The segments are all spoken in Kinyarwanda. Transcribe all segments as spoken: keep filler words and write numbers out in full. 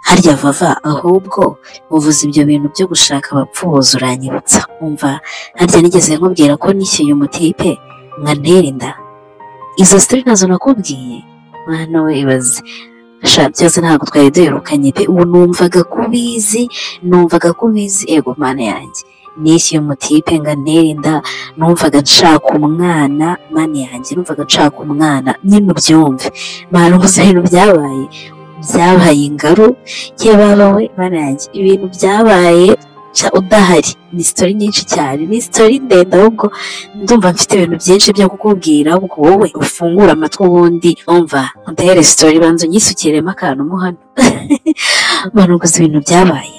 harya vava ahubwo uvuze ibyo bintu byo gushaka abapfubuzi uranyibutsa umva harya nigeze nkubwira ko nishyuye umutipe nkantera inda izo story nazo nakubwiye mwana we ibaze sha byose ntabwo twari duherukanye pe ubu numvaga kubizi numvaga kubizi ego mana yanjye nishyuye umutipe nkantera inda numvaga nshaka umwana mana yanjye numvaga nshaka umwana nyine ubyumve mana ubuze ibintu byabaye byabaye ingaru ye baba we mana yanjye ibintu byabaye udahari ni story nyinshi cyane ni story ndende ahubwo ndumva mfite ibintu byinshi byo kukubwira ubwo wowe ufungura amatwi ubundi umva ntere story banzo nyisukiremo akantu mo hano mana uguze ibintu byabaye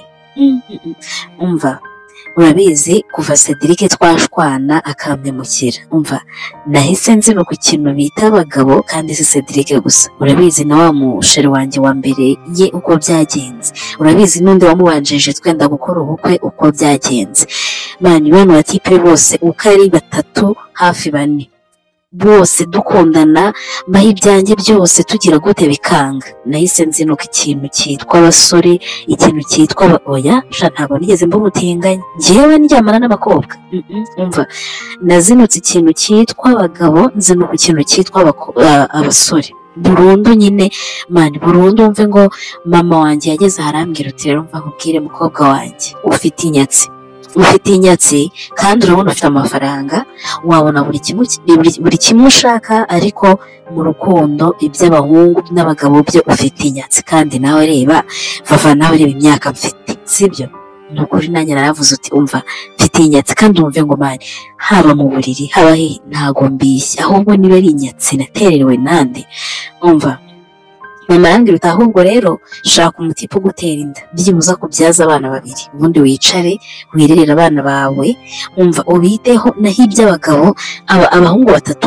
umva urabizi kuva Cedric twashwana akampemukira umva nahise nzino ku kintu bita abagabo kandi si Cedric gusa urabizi na wa musheri wanjye wa mbere ye uko byagenze urabizi n'undi wamubanjije twenda gukora ubukwe uko byagenze mani bano batipe bose uko ari batatu hafi bane bose dukundana baho ibyanjye byose tugira gute bikanga nahise nzinuka ikintu cyitwa abasore ikintu cyitwa oya sha ntabwo nigeze mbumutinganya njyewe ndyamana n'abakobwa umva nazinutse ikintu cyitwa abagabo nzinuka ikintu cyitwa abasore burundu nyine mani burundu umve ngo mama wanjye yageze harambwira uti rero mva nkubwire mukobwa wanjye ufite inyatsi ufite inyatsi kandi urabona ufite amafaranga wabona buri kimwe buri kimwe ushaka ariko mu rukundo iby'abahungu n'abagabo byo ufite inyatsi kandi nawe reba vava nawe reba imyaka mfite sibyo nukuri nanjye naravuze uti umva mfite inyatsi kandi umve ngo mani haba mu buriri haba ntago mbishya ahubwo niba ari inyatsi natererewe nande umva mama arambwira uti ahubwo rero shaka umutipe ugutera inda byibuza kubyaza abana babiri ubundi wicare wirerera abana bawe umva ubiteho naho iby'abagabo abahungu batatu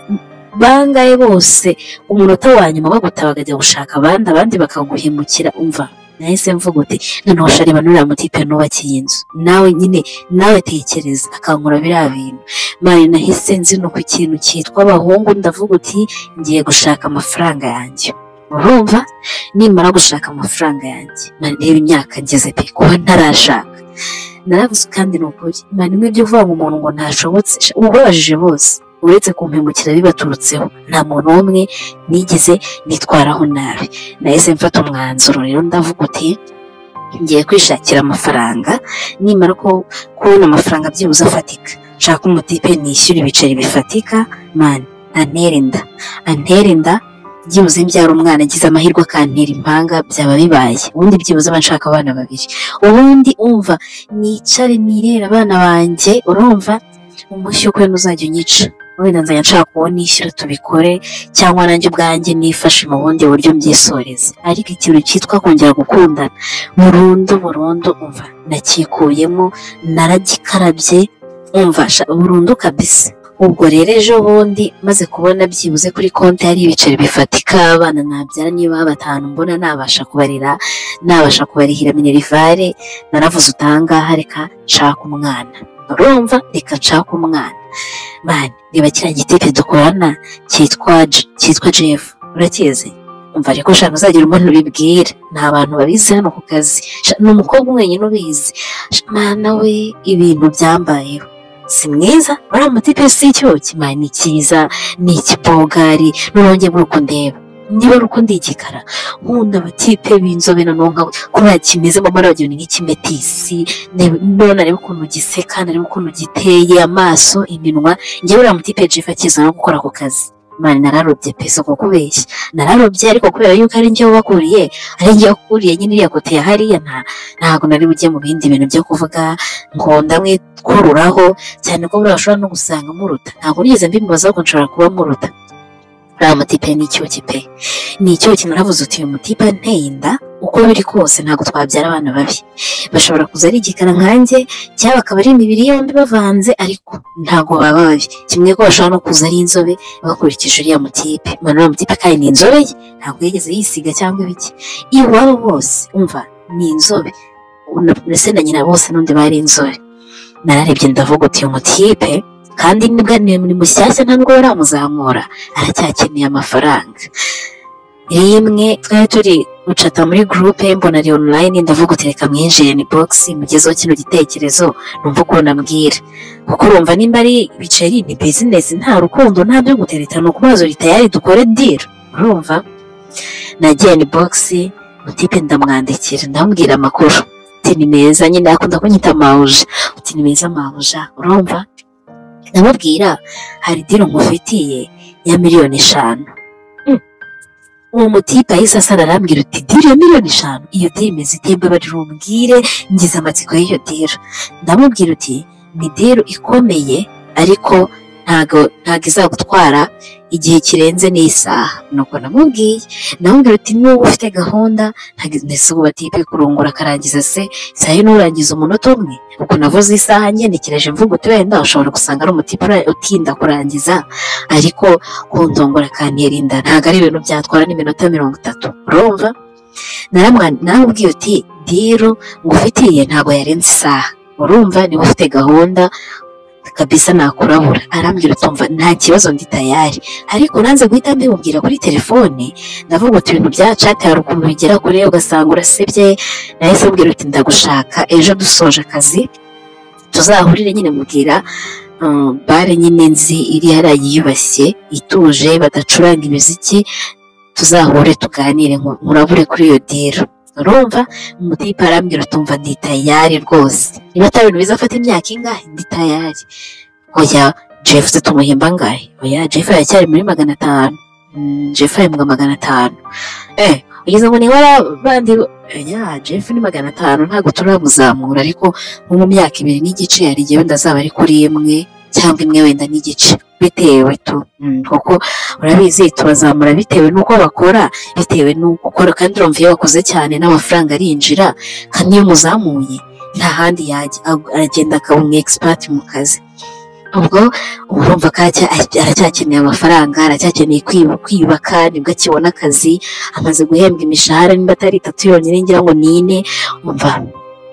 bangaye bose umunota wa nyuma bagutaba bakajya gushaka abandi abandi bakaguhemukira umva nahise mvuga uti noneho shareba nuriya mutipe nubakiye inzu nawe nyine nawe tekereza akankura biriya bintu mani nahise nzinuka ikintu cyitwa abahungu ndavuga uti ngiye gushaka amafaranga yanjye urumva nimara gushaka amafaranga yanjye reba imyaka ngeze pe kuba ntarashaka naravuze kandi ni ukuri mani imwe byo uvuga ngo umuntu ngo ntashobotse ubabajije bose uretse kumpemukira bibaturutseho nta muntu umwe nigeze nitwaraho nabi nahise mfata umwanzuro rero ndavuga uti ngiye kwishakira amafaranga nimara ko kubona amafaranga byibuze afatika nshaka umutipe nishyura ibiceri bifatika mani antera inda antera inda byibuze mbyara umwana agize amahirwe akantera impanga byaba bibaye ubundi byibuze abanshaka abana babiri ubundi umva nicare nirera abana banjye urumva umushyo kwe ntuzajya unyica wenda nzajya nshaka uwo nishyura tubikore cyangwa nanjye ubwanjye nifashe mu bundi buryo mbyisoreze ariko ikintu cyitwa kongera gukundana burundu burundu umva nakikuyemo naragikarabye umva burundu kabisa ubwo rero ejo bundi maze kubona byibuze kuri konti hari ibiceri bifatika abana nabyara niba batanu mbona nabasha kubarira nabasha kubarihira minerivare naravuze utangaha reka nshaka umwana urumva reka nshaka umwana mani reba kiriya gitipe dukorana cyitwa cyitwa Jeff urakizi umva ariko ushaka uzagira umuntu ubibwira nta bantu babizi hano ku kazi ni umukobwa wenyine ubizi mana we ibintu byambayeho si mwiza uriya mutipe si icyoki mani ni cyiza ni ikibogari nurongeye muri uko ndeba niba ari uko ndi igikara nkunda abatipe b'inzobe noneho nkawe kubera kimeze mu mabara wagira ni nk'ikimetisi none areba ukuntu giseka nareba ukuntu giteye amaso iminwa njyewe uriya mutipe Jeff akiza no gukora ako kazi mani nararobye pe so kukubeshya nararobye ariko kubera yuko ari njye wakuriye ari njye wakuriye nyine iriya kote ya hariya ntabwo nari bujye mu bindi bintu byo kuvuga ngo ndamwikururaho cyane ko buriya ushobora no gusanga muruta ntabwo nigeze mbimubaza ko nshobora kuba muruta uriya mutipe ni icyoki pe ni icyoki naravuze uti uyu mutipe anteye inda uko biri kose ntabwo twabyara abana babi bashobora kuza ari igikara nkanjye cyangwa bakaba ari imibiri yombi bavanze ariko ntabwo baba babi kimwe ko bashobora no kuza ari inzobe bakurikije uriya mutipe mwana uriya mutipe kandi ni inzobe ye ntabwo yigeze yisiga cyangwa ibiki iwabo bose umva ni inzobe ndetse na nyina bose n'undi bari inzobe nararebye ndavuga uti uyu mutipe kandi nibwo ni mushyashya nta nubwo baramuzamura aracyakeneye amafaranga rimwe twari turi ucata muri groupe mbona ari online ndavuga uti reka mwinjire ni box mugezeho kino gitekerezo numva ukuntu ambwira kuko urumva nimba ari biceri ni business nta rukundo nta byo gutereta no kubazo ritayari dukore deal urumva nagiye ni box utipe ndamwandikira ndambwira amakuru uti ni meza nyine akunda kunyita mauja uti ni meza mauja urumva ndamubwira hari deal ngufitiye ya miliyoni eshanu uwo mutipe ahise asara arambwira uti deal ya miliyoni eshanu iyo deal imeze itembe bari rumbwire ngize amatsiko y'iyo deal ndamubwira uti ni deal ikomeye ariko ntago ntago izagutwara igihe kirenze n'isaha nuko namubwiye namubwira uti niba ufite gahunda ntese ubu batipe kurungura akarangiza se sahi nurangiza umunota umwe uko navuze isaha ngenekereje mvuga uti wenda ushobora gusanga ari umutipe utinda kurangiza ariko kundongora kantirinda ntago ari ibintu byatwara n'iminota mirongo itatu urumva naramubwiye uti diro ngufitiye ntago yarenze isaha urumva niba ufite gahunda kabisa nakurabura arambwira utumva nta kibazo ndi tayari ariko nanze guhita mbimubwira kuri telefone ndavuga uti ibintu bya chat hari ukuntu bigera kure ugasanga urasebye nahise mbwira uti ndagushaka ejo dusoje akazi tuzahurire nyine mubwira um, bare nyine nzi iri hariya yiyubashye ituje badacuranga imiziki tuzahure tuganire nkurabure kuri iyo diro urumva umutipe arambwira utumva ndi tayari rwose niba atari ibintu bizafata imyaka ingahe ndi tayari oya Jeff se tumuhemba ngahe oya Jeff aracyari muri magana atanu Jeff ahembwa magana atanu eh ugeze ngo ni wara bandi oya Jeff ni magana atanu ntago turamuzamura ariko nko mu myaka ibiri n'igice yari gihe wenda azaba ari kuri imwe cyangwa imwe wenda n'igice bitewe tu kuko urabizi tubazamura bitewe nuko bakora bitewe nuko ukora kandi urumva iyo wakoze cyane n'amafaranga arinjira kandi iyo muzamuye nta handi yajya aragenda akaba umu expert mu kazi ubwo urumva ko aracyakeneye amafaranga aracyakeneye kwiyubaka nibwo akibona akazi amaze guhembwa imishahara nimba atari itatu yonyine ngira ngo ni ine umva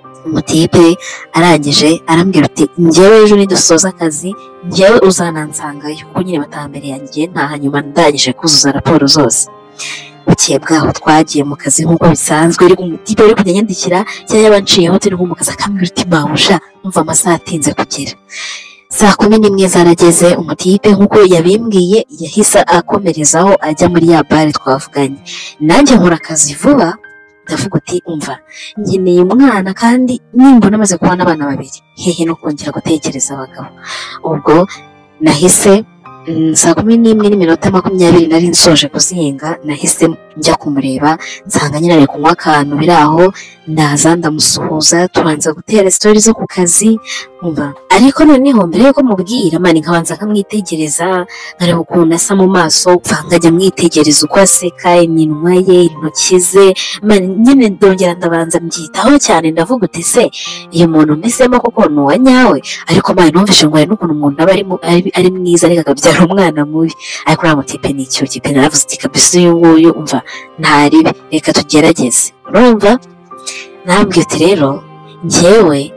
umutipe arangije arambwira uti njyewe ejo nidusoza akazi njyewe uzanansangayo kuko nyine batambere yanjye nta hanyuma ndangije kuzuza raporo zose bukeye bwaho twagiye mu kazi nk'uko bisanzwe ariko umutipe uri kujya nyandikira cyangwa yabanciyeho turi nko mu kazi akambwira uti mawusha umva amasaha atinze kugera saa kumi n'imwe zarageze umutipe nk'uko yabimbwiye yahise akomerezaho ajya muri ya bare twavuganye nanjye nkora akazi vuba ndavuga uti umva nkeneye umwana kandi nimbona amaze kubona abana babiri hehe no kongera gutekereza abagabo ubwo nahise saa kumi n'imwe n'iminota makumyabiri nari nsoje kuzinga nahise njya kumureba nsanga nyine ari kunywa akantu biri aho ndaza ndamusuhuza tubanza gutera story zo ku kazi umva ariko noneho mbere yuko mubwira mani nkabanza nkamwitegereza nkareba ukuntu asa mu maso nkajya mwitegereza uko aseka iminwa ye intoki ze mani nyine ndongera ndabanza mbyitaho cyane ndavuga uti se iyo muntu mesemo koko ni uwa nyawe ariko mani numvise ngo hari n'ukuntu umuntu aba ari mwiza ariko akabyara umwana mubi ariko uriya mutipe ni icyo kipe naravuze iti kabisa uyu nguyu umva ntaribi reka tugerageze urumva nambwiye uti rero njyewe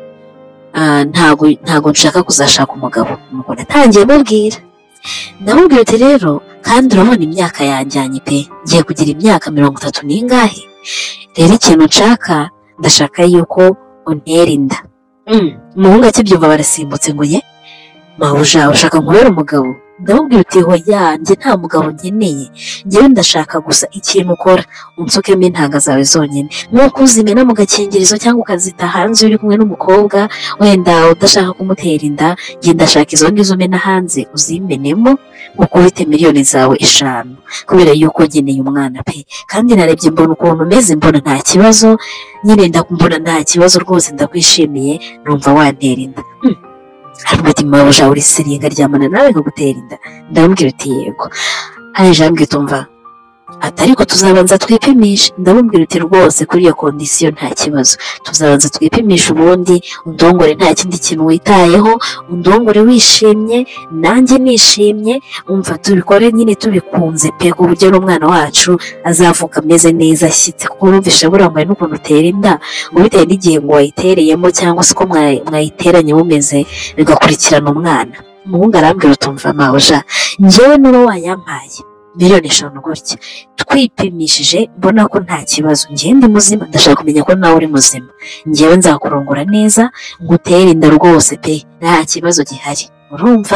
ntago ntago nshaka kuzashaka umugabo nuko natangiye mubwira ndamubwira uti rero kandi urabona imyaka yanjyanye pe ngiye kugira imyaka mirongo itatu n'ingahe rero ikintu nshaka ndashaka yuko untera inda umuhungu akibyumva barasimbutse ngo ye mawuja ushaka nkubera umugabo ndamubwira uti hoya njye nta mugabo nkeneye njyewe ndashaka gusa ikintu ukora unsukemo intanga zawe zonyine nk'uko uzimena mu gakingirizo cyangwa ukazita hanze uri kumwe n'umukobwa wenda udashaka kumutera inda njye ndashaka izo ngizo umena hanze uzimenemo ukubite miliyoni zawe eshanu kubera yuko nkeneye umwana pe kandi narebye mbona ukuntu umeze mbona nta kibazo nyine ndakumbona nta kibazo rwose ndakwishimiye numva wantera inda hano ati mawuja uri siringa ryamana nawe nkagutera inda ndamubwira uti yego aje ambwira utumva atariko tuzabanza twipimisha ndamubwira uti rwose kuri iyo kondisiyo nta kibazo tuzabanza twipimisha ubundi undongore nta kindi kintu witayeho undongore wishimye nanjye nishimye umva tubikore nyine tubikunze pe ku buryo n'umwana wacu azavuka ameze neza ashyitse kuko numvishe burambaye n'ukuntu utera inda ngo bitewe n'igihe ngo wayitereyemo cyangwa se ko mwayiteranye mumeze bigakurikirana umwana umuhungu arambwira utumva mawuja njyewe n'uwo wayampaye miliyoni eshanu gutya twipimishije mbona ko nta kibazo njyewe ndi muzima ndashaka kumenya ko nawe uri muzima njyewe nzakurongora neza ngutere inda rwose pe nta kibazo gihari urumva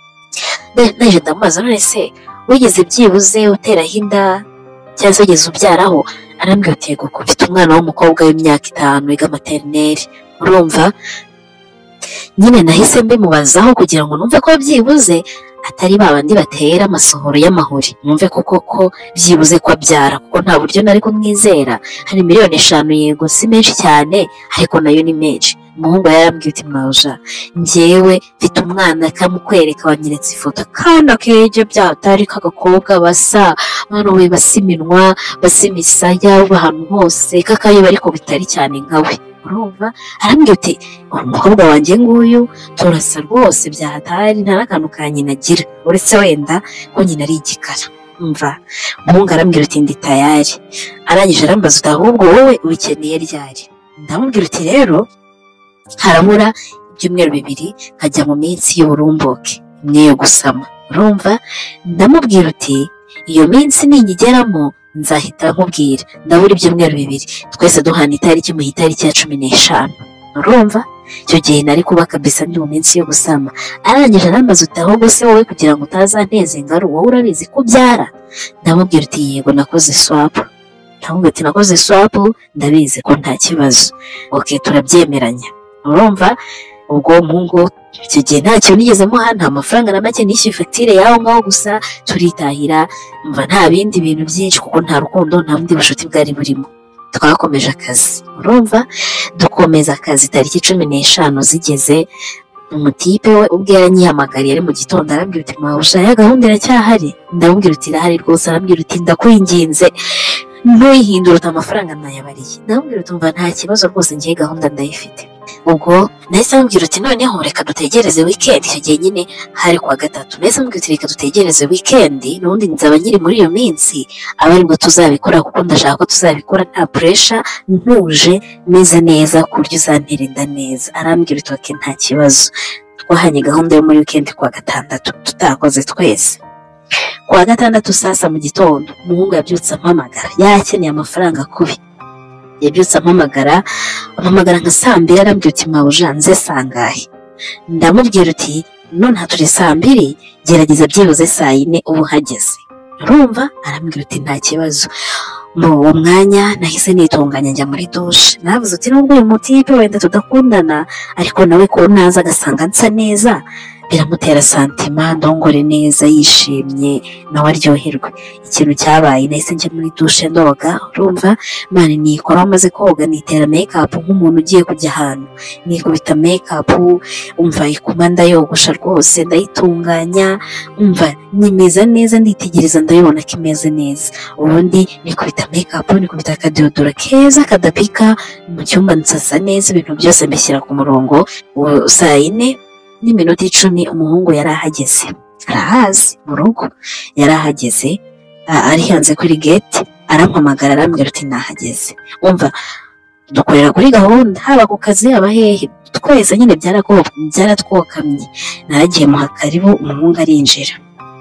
naje ndamubaza none se wigeze byibuze uteraho inda cyangwa se wigeze ubyaraho arambwira ati yego ko mfite umwana w'umukobwa w'imyaka itanu wiga materineri urumva nyine nahise mbimubazaho kugira ngo numve ko byibuze atari babandi batera amasohoro y'amahuri numve ko koko byibuze ko abyara kuko nta buryo nari kumwizera hari miliyoni eshanu yego si menshi cyane ariko nayo ni menshi umuhungu yarambwiye uti mawuja njyewe mfite umwana kamukwereka wanyeretse ifoto kana keje byatari k'agakobwa basa mwana we basa iminwa basa imisaya ahantu hose kakayiba ariko bitari cyane nkawe urumva arambwira uti umukobwa wanjye nguyu turasa rwose byahatari nta n'akantu ka nyina agira uretse wenda ko nyina ari igikara umva umuhungu arambwira uti ndi tayari arangije arambaza uti ahubwo wowe ubikeneye ryari ndamubwira uti rero harabura ibyumweru bibiri nkajya mu minsi y'uburumbuke imwe yo gusama urumva ndamubwira uti iyo minsi ninyigeramo nzahita nkubwira ndabura ibyumweru bibiri twese duhana itariki mu itariki ya cumi n'eshanu urumva icyo gihe nari kuba kabisa ndi mu minsi yo gusama arangije arambaza uti ahubwo se wowe kugira ngo utazanteze ingaru wowe urabizi ko ubyara ndamubwira uti yego nakoze swapu ndamubwira uti nakoze swapu ndabizi ko nta kibazo oke turabyemeranya urumva ubwo umuhungu icyo gihe nta kintu nigeze muha nta mafaranga na make nishyuye fagitire yaho ngaho gusa turitahira mva nta bindi bintu byinshi kuko nta rukundo nta bundi bushuti bwari burimo twakomeje akazi urumva dukomeza akazi tariki cumi n'eshanu zigeze umutipe we ubwe yaranyihamagariye ari mu gitondo arambwira uti mawuja ya gahunda iracyahari ndamubwira uti irahari rwose arambwira uti ndakwinginze ntuyihindure amafaranga nayabariye ndamubwira uti umva nta kibazo rwose ngiye gahunda ndayifite ubwo nahise amubwira uti noneho reka dutegereze weekend icyo gihe nyine hari kuwa gatatu nahise amubwira uti reka dutegereze weekend n'ubundi nzaba nyiri muri iyo minsi aba aribwo tuzabikora kuko ndashaka ko tuzabikora nta pressure ntuje meze neza ku buryo uzantirinda neza arambwira uti oke nta kibazo twahanye gahunda yo muri weekend kuwa gatandatu tutakoze twese kuwa gatandatu sasa mu gitondo umuhungu yabyutse ampamagara yakeneye amafaranga kubi yabyutse ampamagara ampamagara nka saa mbiri arambwira uti mawuja nze sangahe ndamubwira uti none turi saa mbiri gerageza byibuze saa yine ubu hageze urumva arambwira uti nta kibazo mu uwo mwanya nahise nitunganya njya muri dushe navuze uti nubwo uyu mutipe wenda tudakundana ariko nawe ko naza agasanga nsa neza biramutera santima ndongore neza yishimye nawe aryoherwe ikintu cyabaye nahise njya muri dushe ndoga urumva mani nikora amaze koga nitera make-up nk'umuntu ugiye kujya ahantu nikubita make-up umva ikuma ndayogosha rwose ndayitunganya umva nimeza neza nditegereza ndabibona ko imeze neza ubundi nikubita make-up nikubita akadeodora keza kadapika mu cyumba nsasa neza ibintu byose mbishyira ku murongo saa yine n'iminota icumi umuhungu yari ahageze arahazi mu rugo yari ahageze ari hanze kuri gate arampamagara arambwira uti nahageze umva dukorera kuri gahunda haba ku kazi haba hehe twese nyine byaratwokamye naragiye muha karibu umuhungu arinjira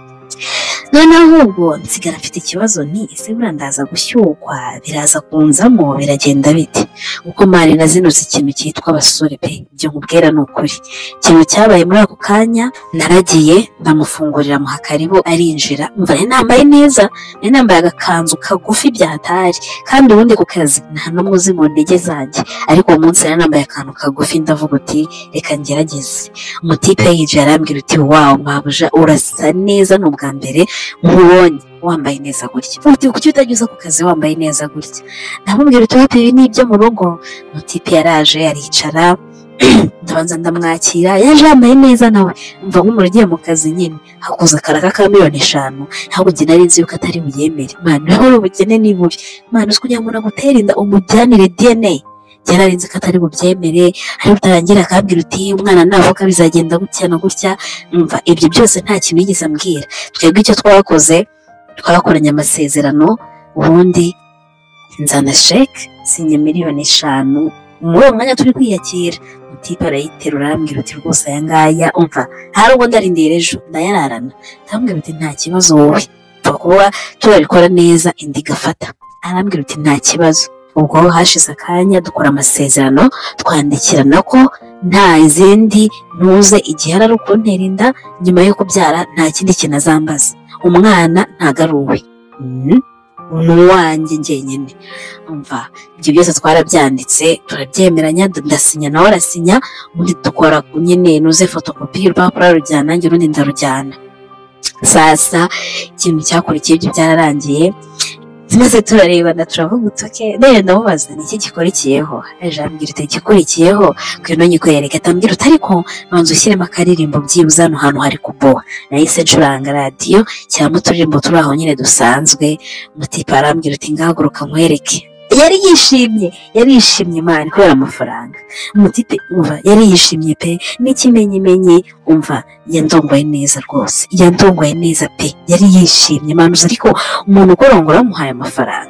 noneho ahubwo nsigara mfite ikibazo ni ese buriya ndaza gushyukwa biraza kunzamo biragenda bite uko mari nazinuze ikintu cyitwa abasore pe ibyo nkubwira ni ukuri ikintu cyabaye muri ako kanya naragiye ndamufungurira muha karibu arinjira mva nari nambaye neza nari nambaye agakanzu kagufi byahatari kandi ubundi ku kazi nta n'umwe uzi mu ntege zanjye ariko uwo munsi nari nambaye akantu kagufi ndavuga uti reka ngerageze umutipe yicaye arambwira uti wawu mabuja urasa neza ni ubwa mbere nkubonye wambaye neza gutya uti kuki utageze ku kazi wambaye neza gutya ndamubwira uti wapi ibi ni ibyo mu rugo umutipe yaraje aricara ndabanza ndamwakira yaje yambaye neza nawe mva nk'umuntu ugiye mu kazi nyine hakuza akaraka ka miliyoni eshanu ntabwo njye nari nzi yuko atari buyemere mwana rero ubukene ni bubi mwana uzi kugira ngo nagutera inda umujyanire D N A nari nzi ko atari bubyemere ari butarangira akambwira uti umwana navuka bizagenda gutya na gutya mva ibyo byose nta kintu yigeze ambwira twebwe icyo twakoze twakoranye amasezerano ubundi nzana sheke sinye miliyoni eshanu muri uwo mwanya turi kwiyakira umutipe arayiterura arambwira uti rwose aya ngaya umva hari ubwo ndarindira ejo ndayararana ndamubwira uti nta kibazo wowe tuba kuba turabikora neza indi gafata. Arambwira uti nta kibazo. Ubwo hashize akanya dukora amasezerano twandikirana ko nta izindi ntuze igihe ari ukuntera inda nyuma yo kubyara nta kindi kintu azambaza. Umwana ntago ari uwe, ni uwanjye njyenyine. Umva ibyo byose twarabyanditse turabyemeranya, ndasinya nawe arasinya, ubundi dukora nyine nuze fotokopi y'urupapuro arujyana nanjye urundi ndarujyana. Sasa ikintu cyakurikiye ibyo byararangiye, maze turarebana turavuga utoke rero ndamubaza ni iki gikurikiyeho. Ejo ambwira uti gikurikiyeho kwino nyikwereka, atambwira uti ariko banza ushyiremo akaririmbo byibuze hano hantu hari kuboha. Nahise ncuranga radiyo cyangwa uturirimbo turi aho nyine dusanzwe. Umutipe arambwira uti ngahaguruka nkwereke. Yari yishimye, yari yishimye Imana kubera amafaranga. Umutipe umva yari yishimye pe, n'ikimenyimenyi umva yandongoye neza rwose, yandongoye neza pe, yari yishimye Imana uzi. Ariko umuntu ukorongora amuhaye amafaranga.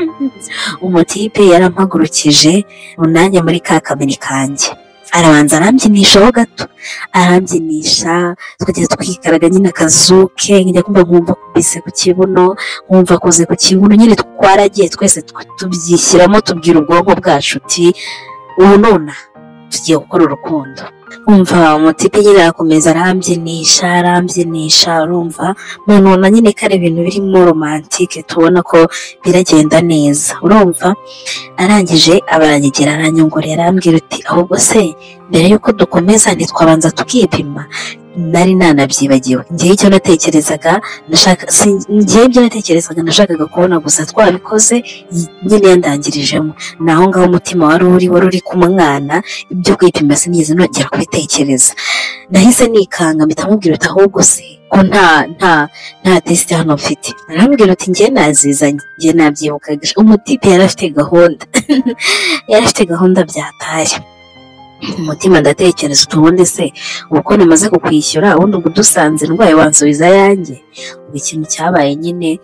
Umutipe yarampagurukije unanye muri ka kameni kanjye, arabanza arambyinishamo gato, arambyinishya twageze twikaraga nyine akazuke, njya kumva nkumva kubise ku kibuno, nkumva akoze ku kibuno, nyine twaragiye twese tubyishyiramo tubwira ubwonko bwacu uti ubu nona tugiye gukora urukundo. Umva umutipe nyine arakomeza arambyinisha arambyinisha, urumva none nyine kare ibintu birimo romantike tubona ko biragenda neza. Urumva arangije abaranyegera aranyongorera arambwira uti ahubwo se mbere yuko dukomeza ntitwabanza tukipima. Nari nanabyibagiwe, ngiye icyo natekerezaga nashaka ngiye ibyo natekerezaga nashakaga kubona gusa twabikoze nyine yandangirijemo. Naho ngaho umutima wari uri wari uri ku mwana, ibyo kwipima sinigeze nongera kubitekereza. Nahise nikanga mpita mubwira uti ahubwo se ko nta nta nta test hano mfite. Arambwira uti ngiye nazizanye, ngiye nabyibukaga. Umutipe yari afite gahunda yari afite gahunda byataye. Umutima ndatekereza utubundi se uko namaze kukwishyura ubundi ubwo dusanze ndwaye wansubiza yanjye. Ubwo ikintu cyabaye nyine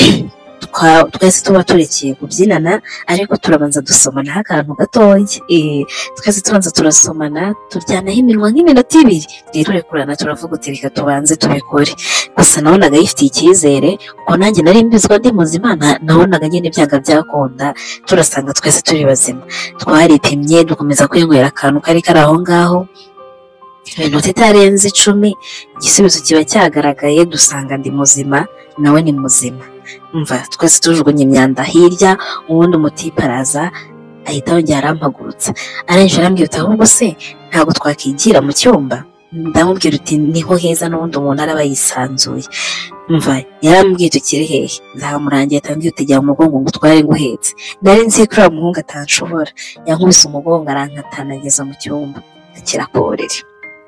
twese tuba turekeye kubyinana ariko turabanza dusomana akantu gatoya. Eh twese tubanza turasomana turyanaho iminwa nk'iminota ibiri, turekurana turavuga uti reka tubanze tubikore. Gusa nabonaga yifitiye icyizere kuko nanjye nari mbizwa ndi muzima, nabonaga nyine byanga byakunda turasanga twese turi bazima. Twaripimye dukomeza kwinywera akantu kari kari aho ngaho, iminota itarenze icumi igisubizo kiba cyagaragaye, dusanga ndi muzima nawe ni muzima. Umva twese tujugunye imyanda hirya, ubundi umutipe araza ahita yongera arampagurutsa. Arangije arambwira uti ahubwo se ntabwo twakigira mu cyumba. Ndamubwira uti niho heza n'ubundi umuntu araba yisanzuye. Umva yarambwira ukiri hehe, ndamurangiye atambwira uti jya mu mugongo ngo utware nguhetse. Nari nzi ko uriya muhungu atanshobora, yankubise umugongo arankatanageza mu cyumba akira ku buriri.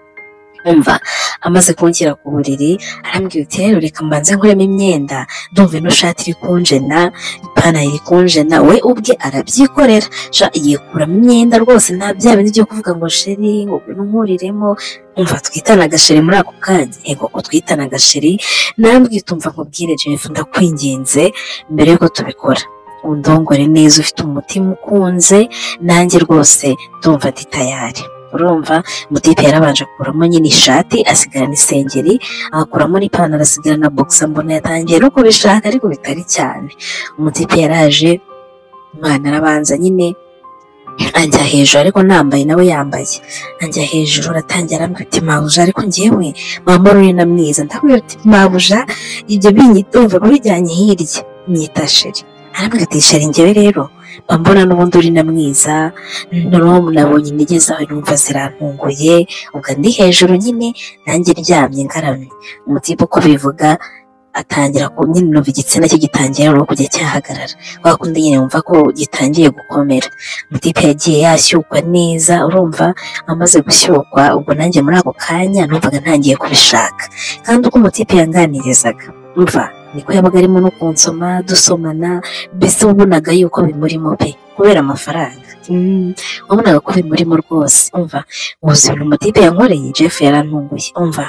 Umva amaze kunshyira ku buriri arambwira uti rero reka mbanze nkuremo imyenda, ndumva ino shati iri kunjena, ipantaro iri kunjena. We ubwe arabyikorera, yikuramo imyenda rwose nta bya bindi byo kuvuga ngo sheri ngo nkuriremo. Umva twitana agasheri muri ako kanya, ego ko twitana agasheri. Narambwira tumva nkubwire Jeff ndakwinginze mbere yuko tubikora undongore neza, ufite umutima ukunze nanjye rwose ndumva ndi tayari. Urumva umutipe yarabanje kuramo nyine ishati asigarana isengeri, agakuramo n'ipantaro asigarana boxer. Mbona yatangiye no kubishaka ariko bitari cyane. Umutipe yaraje Imana arabanza nyine anjya hejuru ariko nambaye nawe yambaye, anjya hejuru aratangira arambwira uti mabuja ariko njyewe mama uri na mwiza. Ndabwira uti mabuja ibyo binyitumva babijyanye hirya nyita sheri. Arambwira ati sheri njyewe rero mbona n'ubundi uri na mwiza, noneho nabonye intege zawe numva zirantunguye. Ubwo ndi hejuru nyine nanjye ryamye ngaramye. Umutipe uko bivuga atangira ku nyine numva igitsina cye gitangiye no kujya cyahagarara, wakundi nyine wumva ko gitangiye gukomera. Umutipe yagiye yashyukwa neza, urumva amaze gushyukwa ubwo nanjye muri ako kanya numvaga ntangiye kubishaka. Kandi uko umutipe yanganirizaga umva niko yabaga arimo no kunsoma dusomana, mbese wabonaga yuko bimurimo pe kubera amafaranga. Wabonaga ko bimurimo rwose. Umva uzi ibintu umutipe yankoreye Jeff yarantunguye. Umva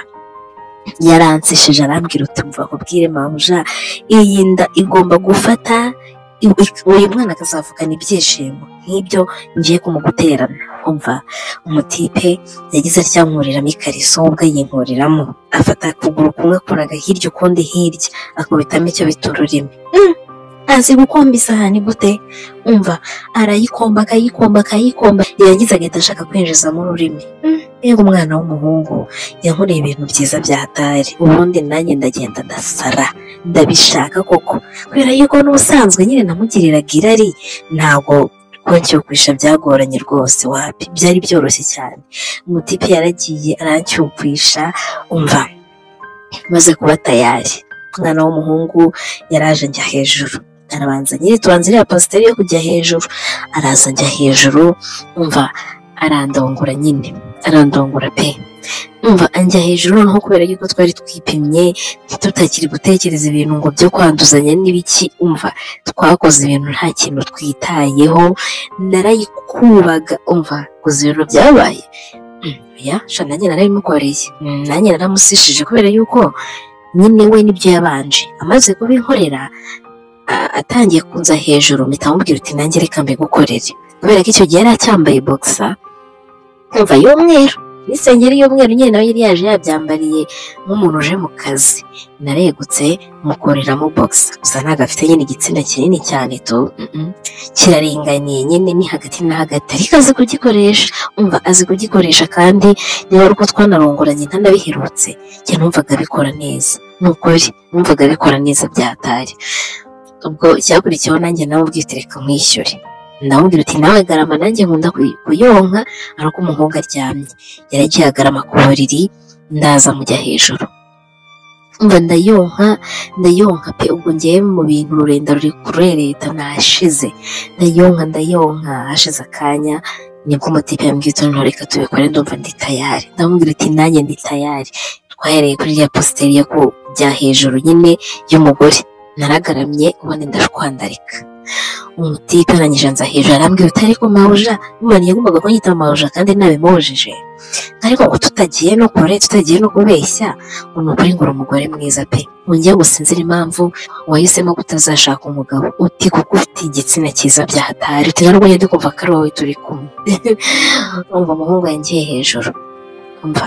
yaransishije arambwira uti umva nkubwire mabuja iyi nda igomba gufata uyu mwana akazavugana ibyishimo nk'ibyo ngiye kumuguterana. Umva umutipe yagize atyankuriramo ikariso ubwo yinkuriramo afata akuguru kumwe akoraga hirya ukundi hirya akubitamo icyo bita ururimi. Azi gukomba isahani gute? Umva arayikomba akayikomba akayikomba yagize agahita ashaka kwinjizamo ururimi. Yego umwana w'umuhungu yankoreye ibintu byiza byatari, ubundi nanjye ndagenda ndasara ndabishaka koko, kubera yuko n'ubusanzwe nyine namugiriraga irari, ntabwo kwancyukwisha byagoranye rwose, wapi byari byoroshye cyane. Umutipe yaragiye arancyukwisha. Umva maze kuba tayari, umwana w'umuhungu yaraje njya hejuru, arabanza nyine tubanza iriya positeri yo kujya hejuru, araza njya hejuru. Umva arandongora nyine arandongora pe. Umva anjya hejuru noneho kubera yuko twari twipimye tutakiri gutekereza ibintu ngo byo kwanduzanya n'ibiki. Umva twakoze ibintu nta kintu twitayeho, narayikubaga. Umva guza ibintu byabaye ya sha nanjye narabimukoreye, nanjye naramusishije kubera yuko nyine we nibyo yabanje amaze kubinkorera. Atangiye kunza hejuru mpita mubwira uti nanjye reka mbigukorere, kubera ko icyo gihe yari acyambaye boxer umva y'umweru n'isengeri y'umweru nyine nawe yari yaje yabyambariye nk'umuntu uje mu kazi. Naregutse mukoreramo boxer, gusa ntabwo afite nyine igitsina kinini cyane tu kiraringaniye nyine ni hagati na hagati, ariko azi kugikoresha. Umva azi kugikoresha kandi niba ari uko twanarongoranye ntanabiherutse njye numvaga abikora neza, ni ukuri numvaga abikora neza byatari. Ubwo icyakurikiyeho nanjye nawe ubwite reka mwishyure, ndamubwira uti nawe garama nanjye nkunda kuyonka, ariko umuhungu aryamye yaragiye agarama ku buriri, ndaza mujya hejuru. Umva ndayonka ndayonka pe, ubwo ngiye mu bintu ururenda ruri kurereta nashize, ndayonka ndayonka. Hashize akanya nibwo umutipe yambwiye uti noneho reka tubikore, ndumva ndi tayari. Ndamubwira uti nanjye ndi tayari. Twahereye kuri iriya positeri yo kujya hejuru nyine y'umugore, naragaramye ubundi ndashwandarika. Umutipe arangije anza hejuru arambwira uti ariko mawuja, umwana yagombaga kunyita mawuja kandi nabimubujije, ariko ngo tutagiye no kure tutagiye no kubeshya ngo ni ukuri ngo uri umugore mwiza pe. Wongeye gusinzira impamvu wahisemo kutazashaka umugabo, uti kuko ufite igitsina cyiza byahatari, uti ntabwo njye kumva ko ari wowe turi kumwe. Umva umuhungu yangiye hejuru. Umva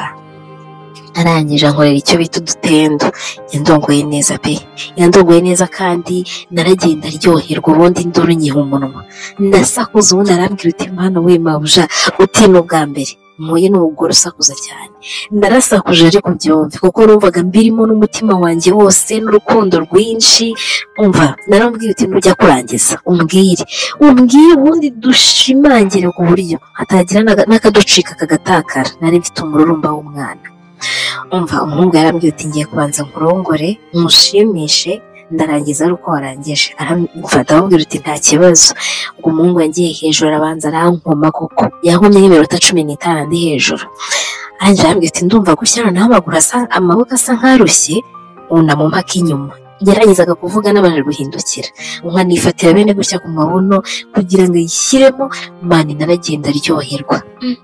arangije ankorera icyo bita udutendo, yandongoye neza pe, yandongoye neza kandi naragenda ryoherwa, ubundi induru nyiha umunwa ndasakuza. Ubundi arambwira uti mwana we mawuja, uti n'ubwa mbere muye n'umugore usakuza cyane. Narasakuje ariko byumve kuko numvaga mbirimo n'umutima wanjye wose n'urukundo rwinshi. Umva narambwira uti nujya kurangiza umbwire umbwire ubundi dushimangire ku buryo hatagira n'akaducika kagatakara. Nari mfite umururumba w'umwana. Umva umuhungu yarambwiye uti ngiye kubanza nkurongore mushimishe, ndarangiza ari uko warangije. Aramufata amubwira uti nta kibazo. Ubwo umuhungu yagiye hejuru arabanza arankoma, kuko yankomye n'iminota cumi n'itanu ndi hejuru. Arangije arambwira uti ndumva gushyira naho amaguru asa amaboko asa nk'arushye, unamumpa k'inyuma. Yaragezaga kuvuga n'abanje guhindukira, nkanifatira bene gutya ku mabuno kugira ngo ayishyiremo. Mani naragenda ryoherwa,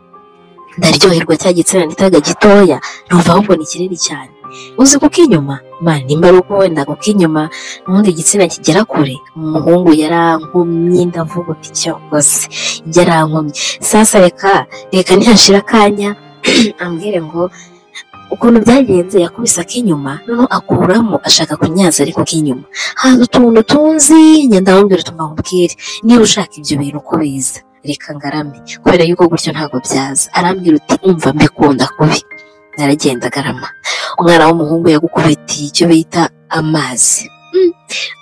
ndaryoherwa cya gitsina nitaga gitoya numva ahubwo ni kinini cyane. Uzi kuko inyuma mani nimba ari uko wenda kuko inyuma n'ubundi igitsina kigera kure. Umuhungu yarankomye ndavuga uti cyakoze yarankomye. Sasa reka reka ntihashira akanya ambwire ngo ukuntu byagenze. Yakubise ak'inyuma noneho akuramo ashaka kunyaza, ariko k'inyuma haza utuntu tunzi. Ndamubwira uti mbabwire niba ushaka ibyo bintu uko biza reka ngarame, kubera yuko gutyo ntabwo byaza. Arambwira uti umva mbikunda kubi. Naragenda garama. Umwana w'umuhungu yagukubitiye icyo bita amazi. mm.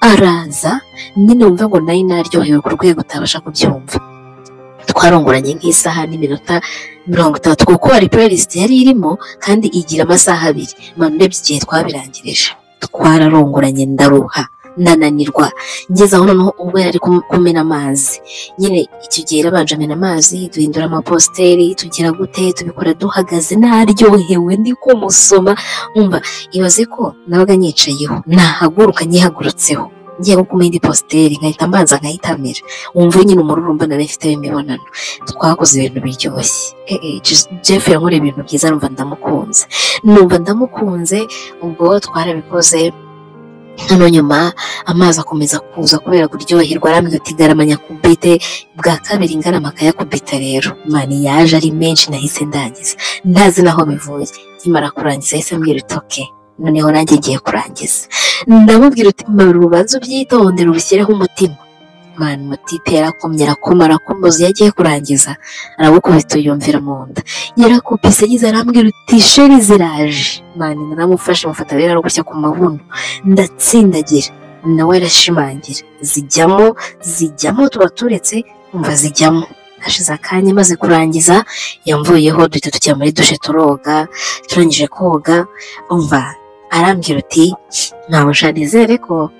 Araza nyine wumva ngo nayo naryohewe ku rwego utabasha kubyumva. Twarongoranye nk'isaha n'iminota mirongo itatu kuko hari playlist yari irimo kandi igira amasaha abiri. Manu urebye igihe twabirangirije. Twararongoranye ndaruha ndananirwa, ngeze aho noneho ubwo yari kumena amazi. Nyine icyo gihe yarabanje amena amazi, duhindura amaposteri tugira gute tubikora duhagaze, naryohewe ndi kumusoma. Umva ibaze ko nabaga nyicayeho nahaguruka nyihagurutseho ngiye nko kumenya posteri nkahita mbanza nkayitamira. Umva nyine umururumba nari mfite w'imibonano. Twakoze ibintu biryoshye. eh Jeff yankora ibintu byiza, numva ndamukunze numva ndamukunze. Ubwo twarabikoze hano nyuma amazi akomeza kuza kubera kuryoherwa, arambwira ati garamanya kubite, bwa kabiri ngarama akayakubita. Rero mani yaje ari menshi, nahise ndangiza ntazi naho bivuye. Nkimara kurangiza yahise ambwira ati oke, noneho nanjye ngiye kurangiza. Ndamubwira uti mara urubanza ubyitondere ubishyireho umutima. Mani umutipe yarakomye arakoma arakomboza, yagiye kurangiza arabukubita yumvira mu nda, yarakupise agize arambwira uti sheri ziraje. Mani naramufashe mufata rero gutya ku mabuno ndatsindagira, nawe arashimangira zijyamo zijyamo tuba turetse umva zijyamo. Hashize akanya maze kurangiza yamvuyeho duhita tujya muri dushe turoga. Turangije koga umva arambwira uti ntawe nizere ko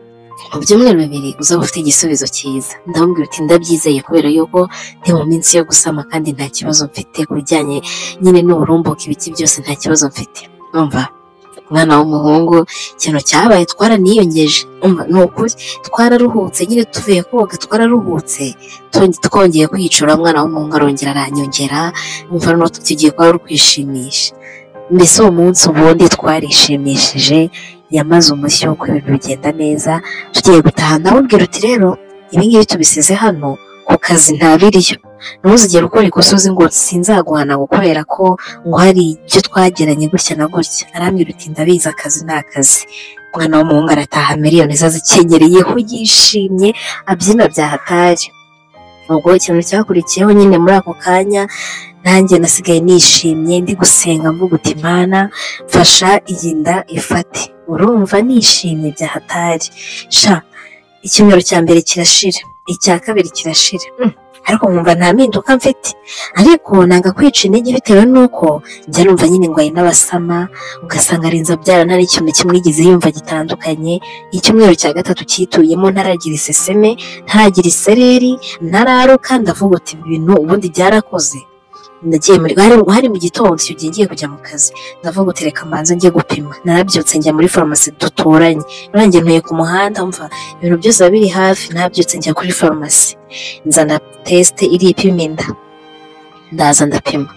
mu byumweru bibiri uzaba ufite igisubizo cyiza. Ndamubwira uti ndabyizeye kubera yuko ndi mu minsi yo gusama kandi nta kibazo mfite ku bijyanye nyine n'uburumbuke, ibiki byose nta kibazo mfite. Umva umwana w'umuhungu ikintu cyabaye twaraniyongeje, umva ni ukuri twararuhutse, nyine tuvuye koga twararuhutse, twongeye kwicura umwana w'umuhungu arongera aranyongera. Umva no tugiye kwa rukwishimisha. Mbese uwo munsi ubundi twarishimishije, yamaze umushyo ko ibintu bigenda neza. Tugiye gutaha ndamubwira uti rero ibi ngibi tubisize hano ku kazi ntabiriyo, ntuzigere ukora ikosa uzi ngo sinzaguhana ngo kubera ko ngo hari ibyo twageranye gutya na gutya. Arambwira uti ndabizi akazi ni akazi. Umwana w'umuhungu arataha miliyoni zazikenyeriyeho yishimye abyina bya hatari. Ubwo ikintu cyakurikiyeho nyine muri ako kanya nanjye nasigaye nishimye ndi gusenga mvuga uti Mana mfasha iyi nda ifate. Urumva nishimye bya hatari sha. Icyumweru cya mbere kirashira, icya kabiri kirashira, mm. ariko nkumva nta mpinduka mfite. Ariko nanga kwica intege bitewe nuko njya numva nyine ngo ari n'abasama, ugasanga arinza byara ntari ikintu kimwe igize yumva gitandukanye. Icyumweru cya gatatu cyituyemo ntaragira iseseme, ntaragira isereri, ntararuka. Ndavuga uti ibintu ubundi byarakoze. Ndagiye muri hari mu gitondo icyo gihe ngiye kujya mu kazi, ndavuga uti reka mbanza njye gupima. Narabyutse njya muri farumasi duturanye, nanjye ntuye ku muhanda, mva ibintu byose biri hafi. Nabyutse njya kuri farumasi nzana test iri ipima inda, ndaza ndapima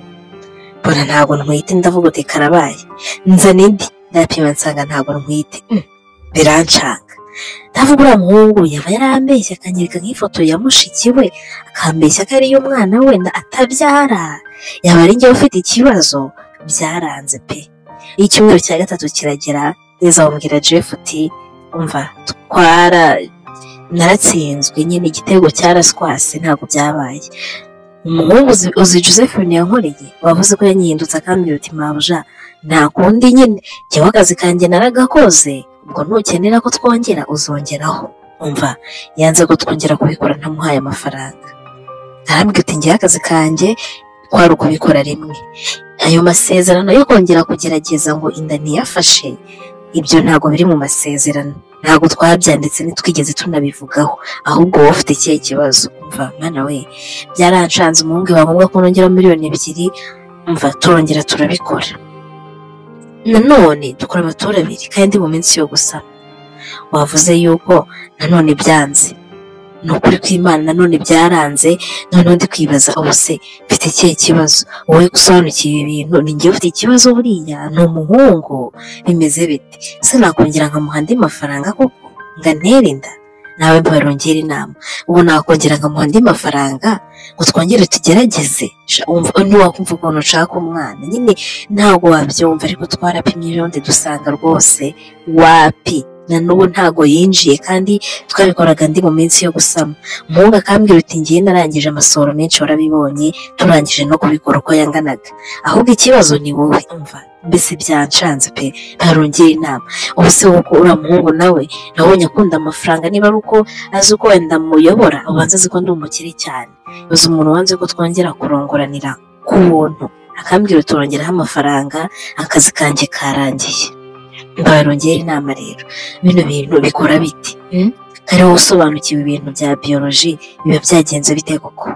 mbona ntabwo ntwite. Ndavuga uti karabaye, nzana indi ndapima nsanga ntabwo ntwite. Birancanga, ndavuga uriya muhungu yaba yarambeshye akanyereka nk'ifoto ya mushiki we, akambeshya ko ariyo umwana wenda atabyara, yaba ari njyewe ufite ikibazo. Byaranze pe. Icyumweru cya gatatu kiragera, neza bambwira Jeff uti umva twara naratsinzwe nyine, igitego cyaraswase ntabwo byabaye. Umuhungu uzi Josephine yankoreye wavuze ko yanyihindutse akambwira uti mabuja nta kundi nyine njyewe akazi kanjye naragakoze, ubwo ntukenera ko twongera uzongeraho. Umva yanze ko twongera kubikora ntamuhaye amafaranga. Arambwira uti njyewe akazi kanjye kwari ukubikora rimwe. Ayo masezerano yo kongera kugerageza ngo inda ntiyafashe, ibyo ntabwo biri mu masezerano, ntabwo twabyanditse ntitwigeze tunabivugaho, ahubwo wowe ufite ikihe kibazo. Umva Mana we byaranshanze, umuhungu wa ngombwa ko nongera miliyoni ebyiri. Umva turongera turabikora nanone dukora amatora abiri kandi mu minsi yo gusama. Wavuze yuko nanone byanze, ni ukuri kw'Imana nanone byaranze. Noneho ndi kwibaza ubu se mfite ikihe kibazo? Wowe gusobanukiwe ibintu ni njye ufite ikibazo buriya ni umuhungu, bimeze bite? Se nakongera nkamuha andi mafaranga koko ngantere inda? Nawe barongera inama, ubu nakongera nkamuha andi mafaranga ngo twongere tugerageze? Ntiwakumva ukuntu nshaka umwana nyine, ntabwo wabyumva. Ariko twarapimye ejobundi dusanga rwose wapi, na n'ubu ntago yinjiye kandi twabikoraga ndi mu minsi yo gusama. Umuhungu akambwira uti ngiye narangije amasohoro menshi warabibonye, turangije no kubikora uko yanganaga, ahubwo ikibazo ni wowe. Umva mbese byancanze pe. Barongera inama, ubu se uko uriya muhungu nawe nabonye akunda amafaranga, niba ari uko azi uko wenda muyobora, ubanza azi ko ndi umukire cyane. Uzi umuntu wanze ko twongera kurongoranira ku buntu, akambwira turongeraho amafaranga, akazi kanjye karangiye. Barongera inama rero, bino bintu bikora biti? Kare wowe usobanukiwe ibintu bya biology biba byagenze bite koko?